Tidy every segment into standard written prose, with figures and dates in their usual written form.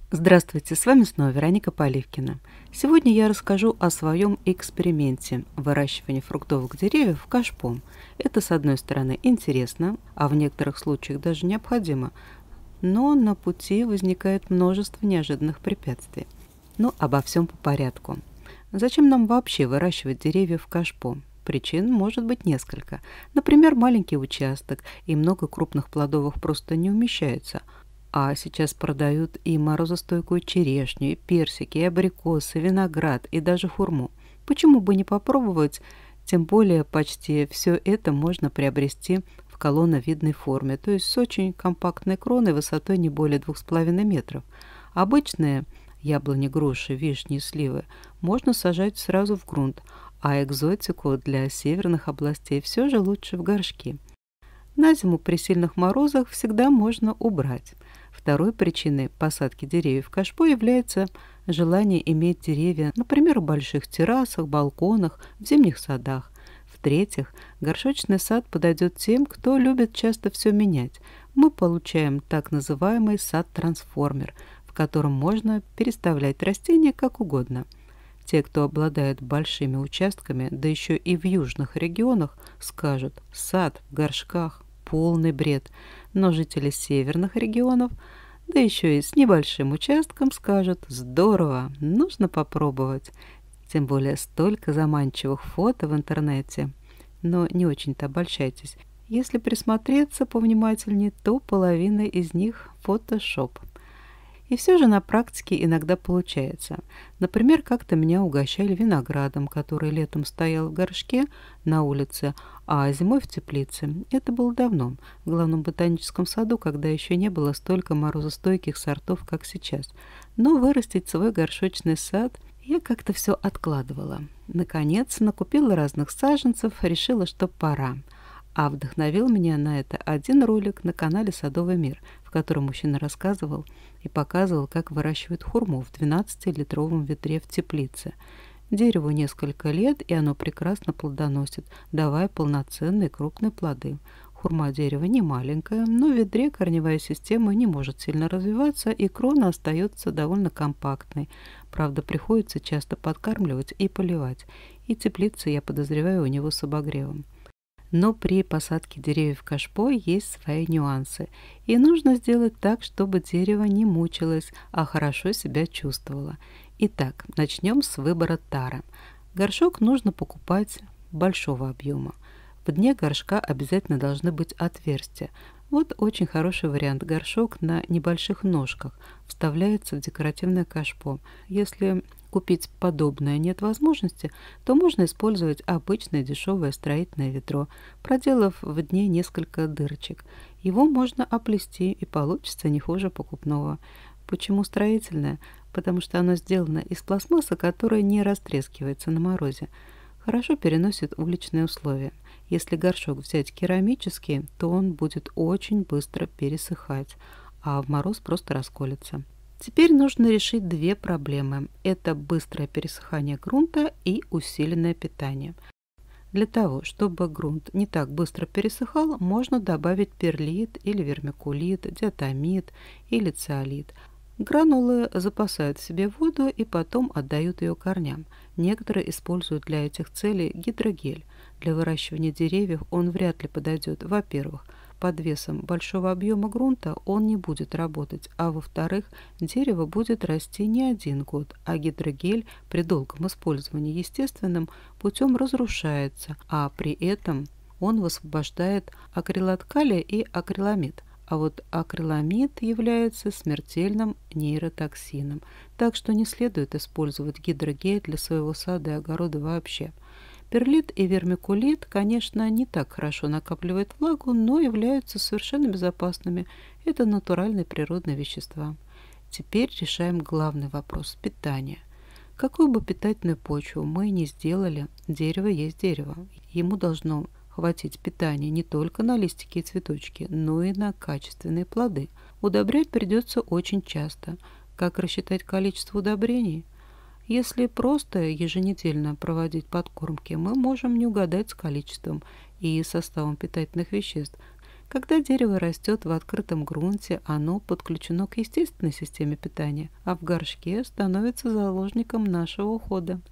Здравствуйте, с вами снова Вероника Поливкина. Сегодня я расскажу о своем эксперименте выращивания фруктовых деревьев кашпо. Это, с одной стороны, интересно, а в некоторых случаях даже необходимо, но на пути возникает множество неожиданных препятствий. Но обо всем по порядку. Зачем нам вообще выращивать деревья в кашпо? Причин может быть несколько. Например, маленький участок и много крупных плодовых просто не умещается. А сейчас продают и морозостойкую черешню, и персики, и абрикосы, виноград, и даже хурму. Почему бы не попробовать? Тем более почти все это можно приобрести в колонновидной форме, то есть с очень компактной кроной высотой не более 2,5 метров. Обычные яблони, груши, вишни и сливы можно сажать сразу в грунт, а экзотику для северных областей все же лучше в горшки. На зиму при сильных морозах всегда можно убрать. Второй причиной посадки деревьев в кашпо является желание иметь деревья, например, в больших террасах, балконах, в зимних садах. В-третьих, горшочный сад подойдет тем, кто любит часто все менять. Мы получаем так называемый сад-трансформер, в котором можно переставлять растения как угодно. Те, кто обладает большими участками, да еще и в южных регионах, скажут: сад в горшках – полный бред. Но жители северных регионов, да еще и с небольшим участком, скажут: здорово, нужно попробовать. Тем более столько заманчивых фото в интернете. Но не очень-то обольщайтесь. Если присмотреться повнимательнее, то половина из них фотошоп. И все же на практике иногда получается. Например, как-то меня угощали виноградом, который летом стоял в горшке на улице, а зимой в теплице. Это было давно, в главном ботаническом саду, когда еще не было столько морозостойких сортов, как сейчас. Но вырастить свой горшочный сад я как-то все откладывала. Наконец, накупила разных саженцев, решила, что пора. А вдохновил меня на это один ролик на канале «Садовый мир», в котором мужчина рассказывал и показывал, как выращивают хурму в 12-литровом ведре в теплице. Дереву несколько лет, и оно прекрасно плодоносит, давая полноценные крупные плоды. Хурма дерева не маленькая, но в ведре корневая система не может сильно развиваться, и крона остается довольно компактной. Правда, приходится часто подкармливать и поливать. И теплица, я подозреваю, у него с обогревом. Но при посадке деревьев кашпо есть свои нюансы, и нужно сделать так, чтобы дерево не мучилось, а хорошо себя чувствовало. Итак, начнем с выбора тары. Горшок нужно покупать большого объема. В дне горшка обязательно должны быть отверстия. Вот очень хороший вариант. Горшок на небольших ножках вставляется в декоративное кашпо. Если купить подобное нет возможности, то можно использовать обычное дешевое строительное ведро, проделав в дне несколько дырочек. Его можно оплести, и получится не хуже покупного. Почему строительное? Потому что оно сделано из пластмассы, которая не растрескивается на морозе. Хорошо переносит уличные условия. Если горшок взять керамический, то он будет очень быстро пересыхать, а в мороз просто расколется. Теперь нужно решить две проблемы. Это быстрое пересыхание грунта и усиленное питание. Для того, чтобы грунт не так быстро пересыхал, можно добавить перлит или вермикулит, диатомит или циолит. Гранулы запасают в себе воду и потом отдают ее корням. Некоторые используют для этих целей гидрогель. Для выращивания деревьев он вряд ли подойдет. Во-первых, под весом большого объема грунта он не будет работать, а во-вторых, дерево будет расти не один год, а гидрогель при долгом использовании естественным путем разрушается, а при этом он высвобождает акрилат калия и акриламид. А вот акриламид является смертельным нейротоксином, так что не следует использовать гидрогель для своего сада и огорода вообще. Перлит и вермикулит, конечно, не так хорошо накапливают влагу, но являются совершенно безопасными. Это натуральные природные вещества. Теперь решаем главный вопрос – питание. Какую бы питательную почву мы ни сделали, дерево есть дерево. Ему должно хватить питания не только на листики и цветочки, но и на качественные плоды. Удобрять придется очень часто. Как рассчитать количество удобрений? Если просто еженедельно проводить подкормки, мы можем не угадать с количеством и составом питательных веществ. Когда дерево растет в открытом грунте, оно подключено к естественной системе питания, а в горшке становится заложником нашего ухода.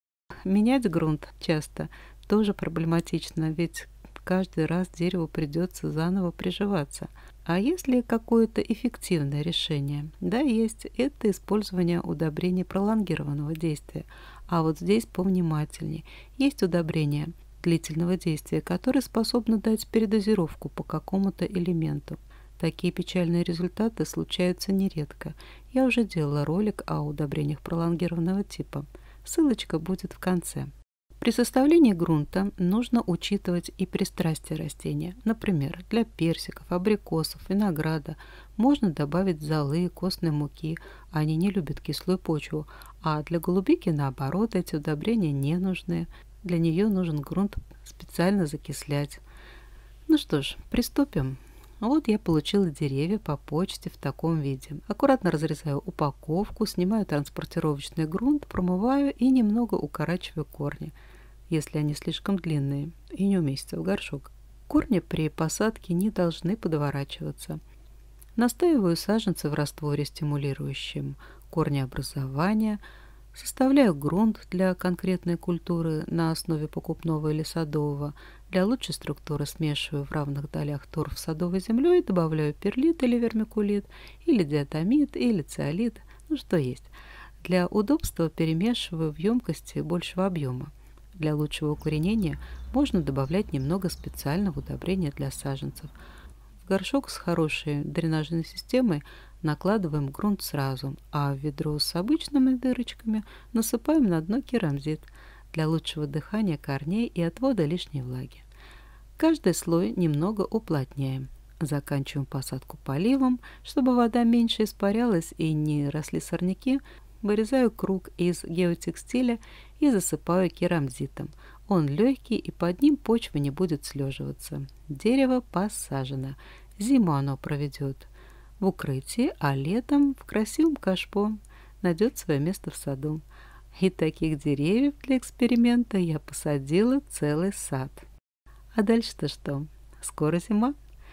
Менять грунт часто тоже проблематично, ведь каждый раз дереву придется заново приживаться. А есть ли какое-то эффективное решение? Да, есть. Это использование удобрений пролонгированного действия. А вот здесь повнимательней. Есть удобрения длительного действия, которые способны дать передозировку по какому-то элементу. Такие печальные результаты случаются нередко. Я уже делала ролик о удобрениях пролонгированного типа. Ссылочка будет в конце. При составлении грунта нужно учитывать и пристрастие растения. Например, для персиков, абрикосов, винограда можно добавить золы, костной муки. Они не любят кислую почву. А для голубики, наоборот, эти удобрения не нужны. Для нее нужен грунт специально закислять. Ну что ж, приступим. Вот я получила деревья по почте в таком виде. Аккуратно разрезаю упаковку, снимаю транспортировочный грунт, промываю и немного укорачиваю корни, если они слишком длинные и не уместятся в горшок. Корни при посадке не должны подворачиваться. Настаиваю саженцы в растворе, стимулирующем корнеобразование. Составляю грунт для конкретной культуры на основе покупного или садового. Для лучшей структуры смешиваю в равных долях торф с садовой землей, добавляю перлит или вермикулит, или диатомит, или циолит, ну что есть. Для удобства перемешиваю в емкости большего объема. Для лучшего укоренения можно добавлять немного специального удобрения для саженцев. В горшок с хорошей дренажной системой накладываем грунт сразу, а в ведро с обычными дырочками насыпаем на дно керамзит для лучшего дыхания корней и отвода лишней влаги. Каждый слой немного уплотняем. Заканчиваем посадку поливом, чтобы вода меньше испарялась и не росли сорняки. Вырезаю круг из геотекстиля и засыпаю керамзитом. Он легкий, и под ним почва не будет слеживаться. Дерево посажено. Зиму оно проведет в укрытии, а летом в красивом кашпо найдет свое место в саду. И таких деревьев для эксперимента я посадила целый сад. А дальше-то что? Скоро зима.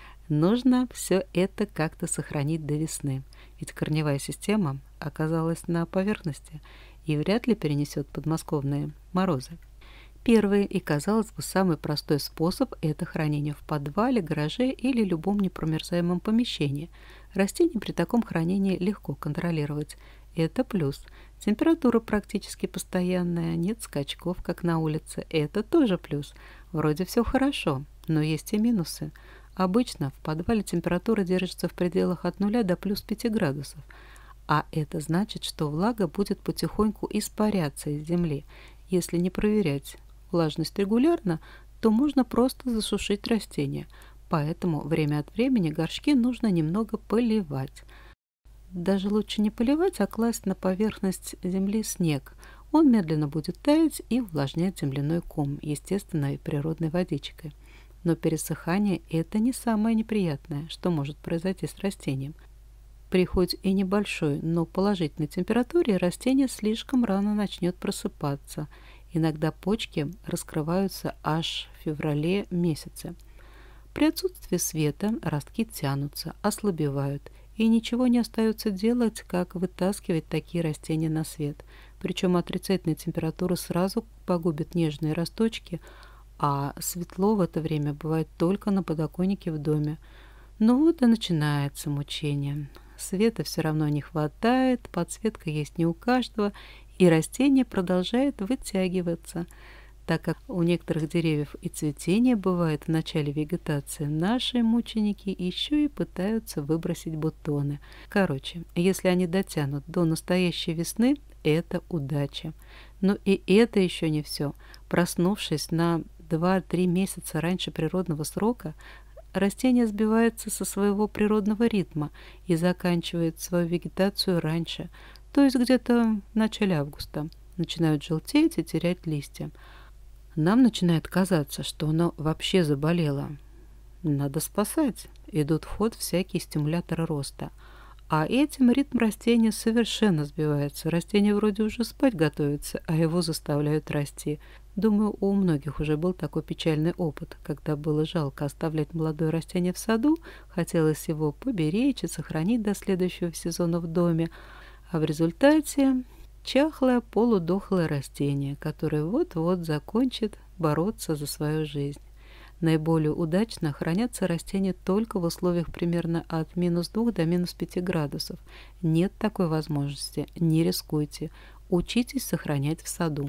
Нужно все это как-то сохранить до весны, ведь корневая система оказалась на поверхности и вряд ли перенесет подмосковные морозы. Первый и, казалось бы, самый простой способ – это хранение в подвале, гараже или любом непромерзаемом помещении. Растения при таком хранении легко контролировать. Это плюс. Температура практически постоянная, нет скачков, как на улице. Это тоже плюс. Вроде все хорошо, но есть и минусы. Обычно в подвале температура держится в пределах от 0 до плюс 5 градусов. А это значит, что влага будет потихоньку испаряться из земли. Если не проверять влажность регулярно, то можно просто засушить растения. Поэтому время от времени горшки нужно немного поливать. Даже лучше не поливать, а класть на поверхность земли снег. Он медленно будет таять и увлажнять земляной ком естественной и природной водичкой. Но пересыхание – это не самое неприятное, что может произойти с растением. При хоть и небольшой, но положительной температуре растение слишком рано начнет просыпаться. Иногда почки раскрываются аж в феврале месяце. При отсутствии света ростки тянутся, ослабевают, и ничего не остается делать, как вытаскивать такие растения на свет. Причем отрицательная температура сразу погубит нежные росточки, а светло в это время бывает только на подоконнике в доме. Ну вот и начинается мучение. Света все равно не хватает, подсветка есть не у каждого, и растение продолжает вытягиваться. Так как у некоторых деревьев и цветение бывает в начале вегетации, наши мученики еще и пытаются выбросить бутоны. Короче, если они дотянут до настоящей весны, это удача. Но и это еще не все. Проснувшись на 2-3 месяца раньше природного срока, растение сбивается со своего природного ритма и заканчивает свою вегетацию раньше, то есть где-то в начале августа. Начинают желтеть и терять листья. Нам начинает казаться, что оно вообще заболело. Надо спасать. Идут в ход всякие стимуляторы роста. А этим ритм растения совершенно сбивается. Растение вроде уже спать готовится, а его заставляют расти. Думаю, у многих уже был такой печальный опыт, когда было жалко оставлять молодое растение в саду, хотелось его поберечь и сохранить до следующего сезона в доме, а в результате чахлое полудохлое растение, которое вот-вот закончит бороться за свою жизнь. Наиболее удачно хранятся растения только в условиях примерно от -2 до -5 градусов. Нет такой возможности, не рискуйте, учитесь сохранять в саду.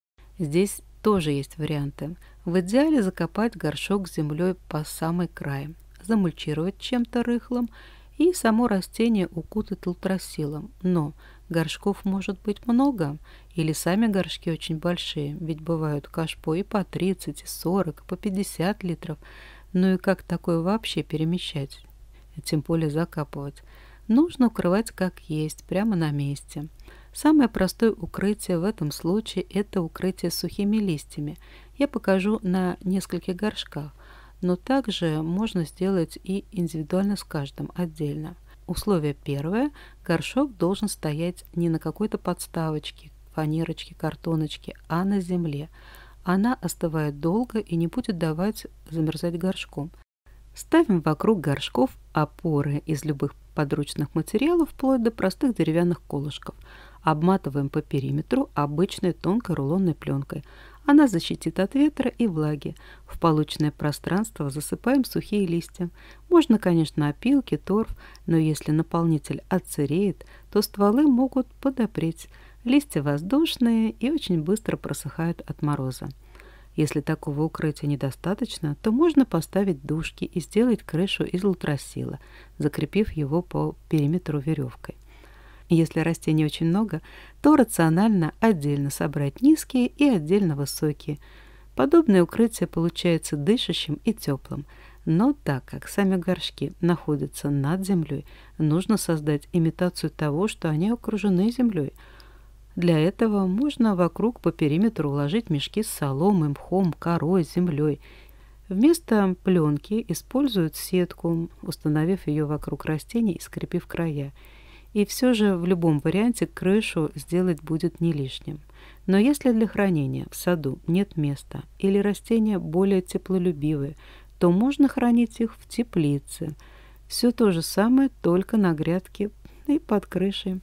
Здесь тоже есть варианты. В идеале закопать горшок с землей по самый край, замульчировать чем-то рыхлым и само растение укутать лутросилом. Но горшков может быть много, или сами горшки очень большие, ведь бывают кашпо и по 30, и 40, и по 50 литров. Ну и как такое вообще перемещать, тем более закапывать? Нужно укрывать как есть, прямо на месте. Самое простое укрытие в этом случае – это укрытие сухими листьями. Я покажу на нескольких горшках, но также можно сделать и индивидуально с каждым отдельно. Условие первое – горшок должен стоять не на какой-то подставочке, фанерочке, картоночке, а на земле. Она остывает долго и не будет давать замерзать горшком. Ставим вокруг горшков опоры из любых подручных материалов, вплоть до простых деревянных колышков. Обматываем по периметру обычной тонкой рулонной пленкой. Она защитит от ветра и влаги. В полученное пространство засыпаем сухие листья. Можно, конечно, опилки, торф, но если наполнитель отсыреет, то стволы могут подопреть. Листья воздушные и очень быстро просыхают от мороза. Если такого укрытия недостаточно, то можно поставить дужки и сделать крышу из лутросила, закрепив его по периметру веревкой. Если растений очень много, то рационально отдельно собрать низкие и отдельно высокие. Подобное укрытие получается дышащим и теплым. Но так как сами горшки находятся над землей, нужно создать имитацию того, что они окружены землей. Для этого можно вокруг по периметру уложить мешки с соломой, мхом, корой, землей. Вместо пленки используют сетку, установив ее вокруг растений и скрепив края. И все же в любом варианте крышу сделать будет не лишним. Но если для хранения в саду нет места или растения более теплолюбивые, то можно хранить их в теплице. Все то же самое, только на грядке и под крышей.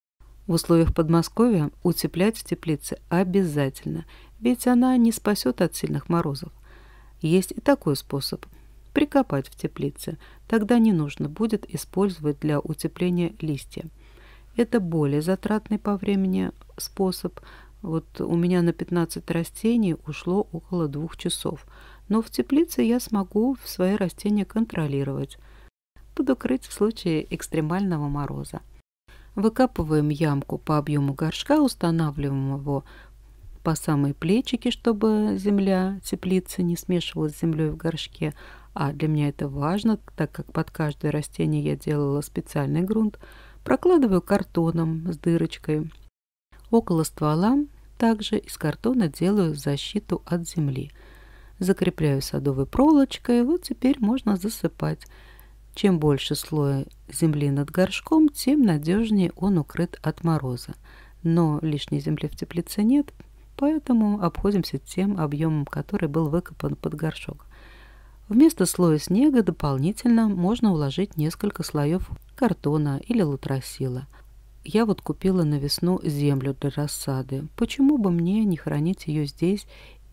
В условиях Подмосковья утеплять в теплице обязательно, ведь она не спасет от сильных морозов. Есть и такой способ – прикопать в теплице. Тогда не нужно будет использовать для утепления листья. Это более затратный по времени способ. Вот у меня на 15 растений ушло около 2 часов. Но в теплице я смогу свои растения контролировать, подукрыть в случае экстремального мороза. Выкапываем ямку по объему горшка, устанавливаем его по самые плечики, чтобы земля теплицы не смешивалась с землей в горшке. А для меня это важно, так как под каждое растение я делала специальный грунт. Прокладываю картоном с дырочкой. Около ствола также из картона делаю защиту от земли. Закрепляю садовой проволочкой. Вот теперь можно засыпать. Чем больше слоя земли над горшком, тем надежнее он укрыт от мороза. Но лишней земли в теплице нет, поэтому обходимся тем объемом, который был выкопан под горшок. Вместо слоя снега дополнительно можно уложить несколько слоев картона или лутросила. Я вот купила на весну землю для рассады. Почему бы мне не хранить ее здесь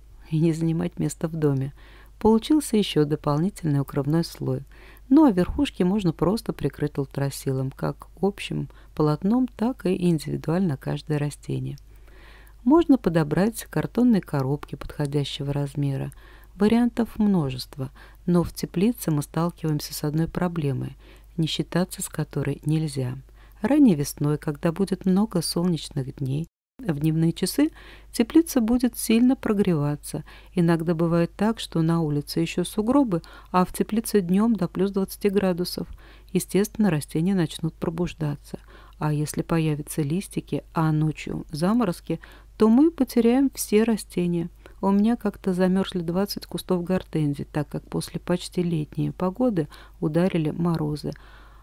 и не занимать место в доме? Получился еще дополнительный укрывной слой. Ну а верхушки можно просто прикрыть лутросилом, как общим полотном, так и индивидуально каждое растение. Можно подобрать картонные коробки подходящего размера. Вариантов множество, но в теплице мы сталкиваемся с одной проблемой, не считаться с которой нельзя. Ранней весной, когда будет много солнечных дней, в дневные часы теплица будет сильно прогреваться. Иногда бывает так, что на улице еще сугробы, а в теплице днем до плюс 20 градусов. Естественно, растения начнут пробуждаться. А если появятся листики, а ночью заморозки, то мы потеряем все растения. У меня как-то замерзли 20 кустов гортензий, так как после почти летней погоды ударили морозы.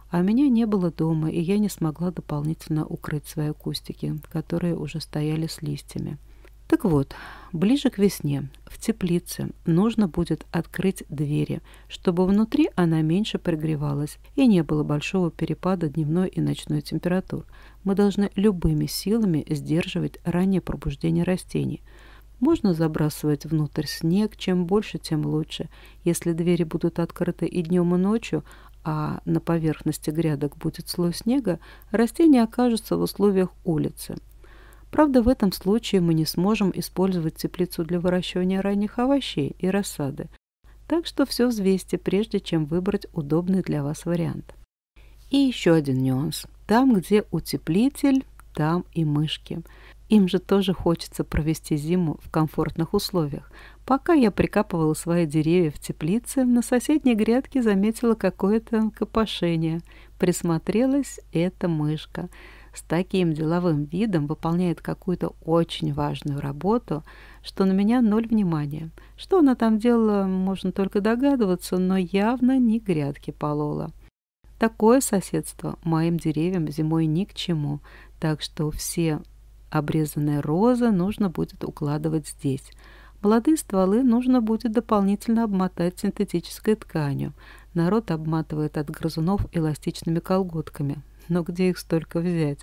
А меня не было дома, и я не смогла дополнительно укрыть свои кустики, которые уже стояли с листьями. Так вот, ближе к весне в теплице нужно будет открыть двери, чтобы внутри она меньше прогревалась и не было большого перепада дневной и ночной температур. Мы должны любыми силами сдерживать раннее пробуждение растений. Можно забрасывать внутрь снег, чем больше, тем лучше. Если двери будут открыты и днем, и ночью, а на поверхности грядок будет слой снега, растения окажутся в условиях улицы. Правда, в этом случае мы не сможем использовать теплицу для выращивания ранних овощей и рассады. Так что все взвесьте, прежде чем выбрать удобный для вас вариант. И еще один нюанс. Там, где утеплитель, там и мышки. Им же тоже хочется провести зиму в комфортных условиях. Пока я прикапывала свои деревья в теплице, на соседней грядке заметила какое-то копошение. Присмотрелась — это мышка. С таким деловым видом выполняет какую-то очень важную работу, что на меня 0 внимания. Что она там делала, можно только догадываться, но явно не грядки полола. Такое соседство моим деревьям зимой ни к чему, так что все обрезанные розы нужно будет укладывать здесь. Молодые стволы нужно будет дополнительно обмотать синтетической тканью. Народ обматывает от грызунов эластичными колготками. Но где их столько взять?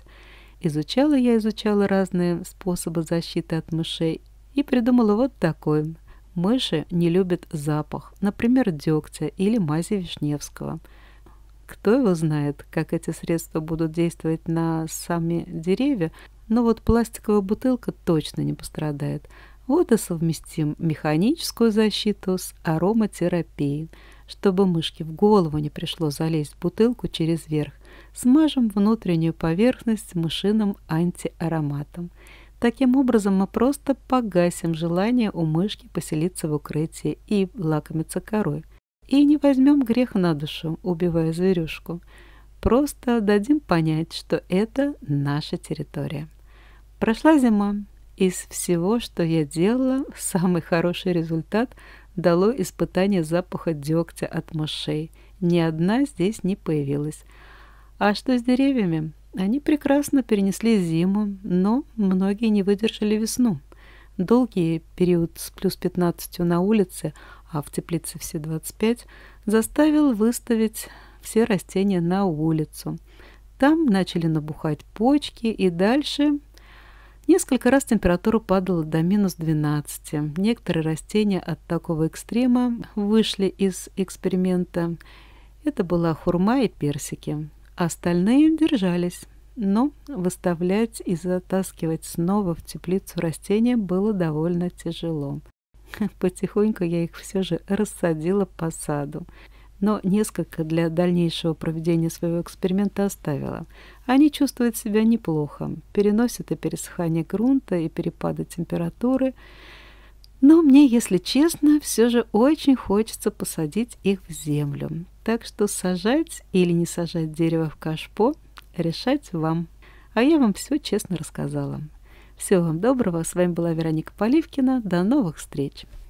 Изучала разные способы защиты от мышей и придумала вот такой. Мыши не любят запах, например, дегтя или мази Вишневского. Кто его знает, как эти средства будут действовать на сами деревья, но вот пластиковая бутылка точно не пострадает. Вот и совместим механическую защиту с ароматерапией. Чтобы мышке в голову не пришло залезть в бутылку через верх, смажем внутреннюю поверхность мышиным антиароматом. Таким образом мы просто погасим желание у мышки поселиться в укрытии и лакомиться корой. И не возьмем грех на душу, убивая зверюшку. Просто дадим понять, что это наша территория. Прошла зима. Из всего, что я делала, самый хороший результат дало испытание запаха дегтя от мышей. Ни одна здесь не появилась. А что с деревьями? Они прекрасно перенесли зиму, но многие не выдержали весну. Долгий период с плюс 15 на улице, а в теплице все 25, заставил выставить все растения на улицу. Там начали набухать почки, и дальше несколько раз температура падала до минус 12. Некоторые растения от такого экстрема вышли из эксперимента. Это была хурма и персики. Остальные держались. Но выставлять и затаскивать снова в теплицу растения было довольно тяжело. Потихоньку я их все же рассадила по саду. Но несколько для дальнейшего проведения своего эксперимента оставила. Они чувствуют себя неплохо, переносят и пересыхание грунта, и перепады температуры. Но мне, если честно, все же очень хочется посадить их в землю. Так что сажать или не сажать дерево в кашпо решать вам. А я вам все честно рассказала. Всего вам доброго. С вами была Вероника Поливкина. До новых встреч.